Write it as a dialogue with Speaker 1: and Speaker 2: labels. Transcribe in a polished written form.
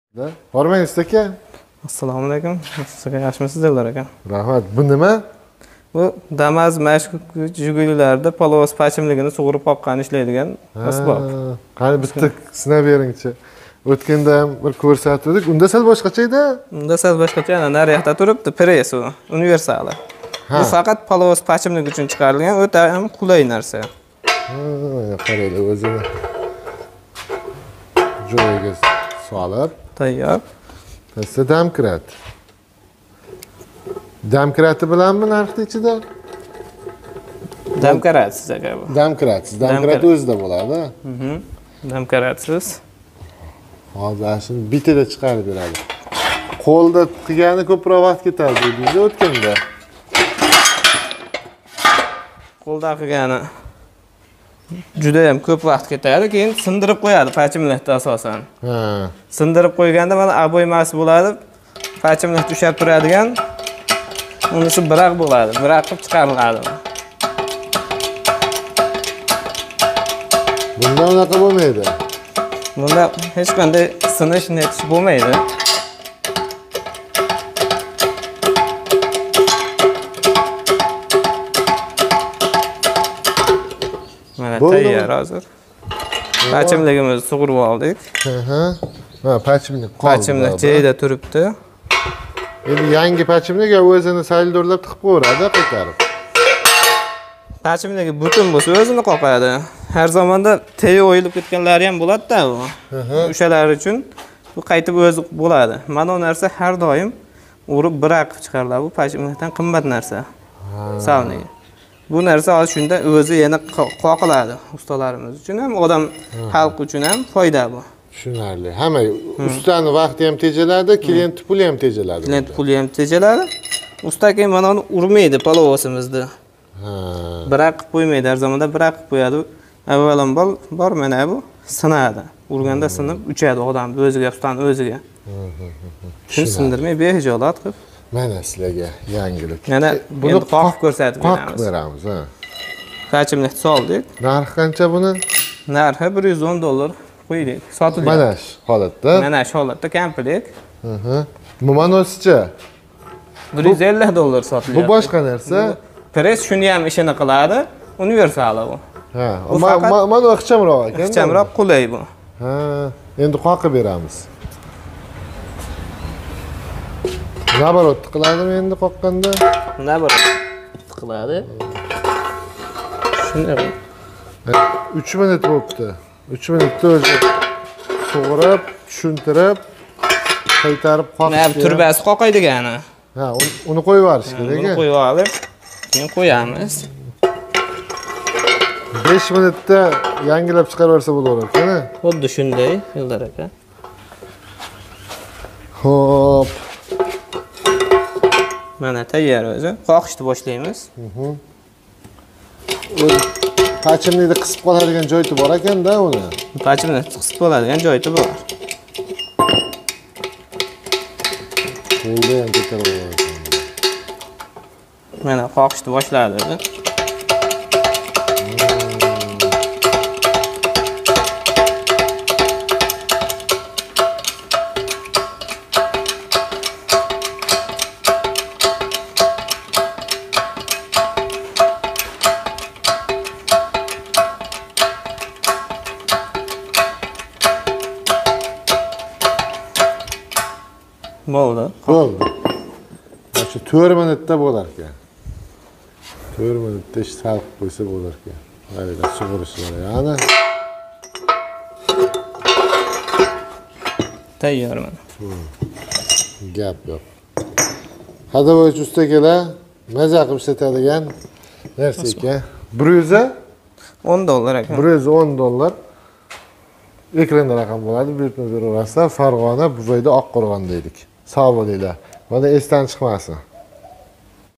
Speaker 1: Hormaysiz aka.
Speaker 2: Assalomu alaykum. Sizga yaxshimisizlar aka?
Speaker 1: Rahmat. Bu nima?
Speaker 2: Bu Damas mashq Jigulilarda palovos pachimligini sug'urib qoqqan ishlaydigan asbob.
Speaker 1: Qani bitta sinab beringchi. O'tganda ham bir ko'rsatdik. Unda sal boshqacha edi.
Speaker 2: Unda sal boshqacha, ana naryoqda turibdi, press u, universali. Bu faqat palovos pachimlik uchun chiqarilgan, o'ta ham qulay narsa.
Speaker 1: Qaraylik o'zini. Joyiga solib,
Speaker 2: Tayyor.
Speaker 1: pastda damkrat. Damkrati bilanmi narxi ichida?
Speaker 2: Damkaratsiz aka bu.
Speaker 1: Damkratsiz. Damkrat o'zida bo'ladi.
Speaker 2: Damkaratsiz.
Speaker 1: Hozir shuni bitida chiqarib beradi. Qo'lda qilgani ko'proq vaqt ketadi dedingiz o'tganda.
Speaker 2: Qo'lda qilgani juda ham ko'p vaqt ketadi, keyin sindirib qo'yadi pachimlikda asosan. Sindirib qo'yganda mana aboymasi bo'ladi. Pachimlikda ushlab turadigan. Unisi biroq bo'ladi, biroq qilib chiqariladi.
Speaker 1: Bunda unaqa bo'lmaydi.
Speaker 2: Bunda hech qanday sinish netish bo'lmaydi. Mana tayyor hozir. Pachimligimizni sug'urib oldik.
Speaker 1: Ha, pachimlik qoldi.
Speaker 2: Pachimlik joyida turibdi.
Speaker 1: Endi yangi pachimlik o'zini saldorlab tiqib qo'yadi, qaytarib.
Speaker 2: Pachimligi butun bo'lsa o'zini qoqadi. Har zamonda teyi o'yilib ketganlari ham bo'ladi-da u. O'shalar uchun bu qaytib o'zi bo'ladi. Mana bu narsa har doim urib biroq chiqariladi. Bu pachimlikdan qimmat narsa. Savniga. Bu narsa hozir shunda o'zi yana qoqiladi. Ustalarimiz uchun ham, odam xalq uchun ham foyda bu.
Speaker 1: Tushunarli. Hamma ustaning vaqti ham tejaladi, klient puli ham tejaladi.
Speaker 2: Klient puli ham tejaladi. Usta keyin mana uni urmaydi palovosimizni. Biroq qilib qo'ymaydi, har zamonda biroq qilib qo'yadi. Avvalambor bor mana bu sinadi. Urganda sinib uchadi odamni o'ziga, ustaning o'ziga. Shuni sindirmay behijolat qilib.
Speaker 1: Mana sizlarga yangilik.
Speaker 2: Mana buni qoqib ko'rsatib
Speaker 1: beramiz.
Speaker 2: Pachimlikni soldik.
Speaker 1: Narxi qancha buni?
Speaker 2: Narxi $110 qo'ydik. Sotildi.
Speaker 1: Mana shu holatda.
Speaker 2: Mana shu holatda komplet.
Speaker 1: Mumanoschi
Speaker 2: $150 sotiladi.
Speaker 1: Bu boshqa narsa.
Speaker 2: Press shuni ham ishini qiladi. Universali bu.
Speaker 1: Mana ixchamroq ekan.
Speaker 2: Ixchamroq, qulay bu.
Speaker 1: Endi qoqib beramiz. Nabarot tiqiladimi endi qoqqanda?
Speaker 2: Nabarot tiqiladi. Shunday.
Speaker 1: 3 minut bo'libdi. 3 minutda o'zi sug'urib, tushuntirib, qaytarib qoqib.
Speaker 2: Mana turbasi qoqaydigani.
Speaker 1: Uni qo'yib yuborish kerak.
Speaker 2: Uni qo'yib olib, keyin qo'yamiz.
Speaker 1: 5 minutda yangilab chiqarib yuborsa bo'laveradi, qani?
Speaker 2: Xuddi shunday, Eldor aka.
Speaker 1: Xo'p.
Speaker 2: Mana tayyor o'zi. Qoqishni boshlaymiz.
Speaker 1: Pachimlikni qisib qoladigan joyi bor ekan-da uni.
Speaker 2: Pachimlikni qisib qoladigan joyi bor.
Speaker 1: Qo'lda ham ko'tarib oladi.
Speaker 2: Mana qoqishni boshladi. Bo'ldi.
Speaker 1: Bo'ldi. Shu 4 minutda bo'lar ekan. 4 minutda ish sal qilib qo'ysa bo'lar ekan. Mana sug'urishlar yana.
Speaker 2: Tayyor mana.
Speaker 1: Gap yo'q. Haydovchi usta kela maza qilib sotadigan narsa ekan.
Speaker 2: $10 ekan.
Speaker 1: $110. Ekranda raqam bo'ladi, buyurtma beraverasizlar. Farg'ona, Buvayda, Oqqo'rg'on deydik. Sog' bo'linglar. Mana esdan chiqmasin.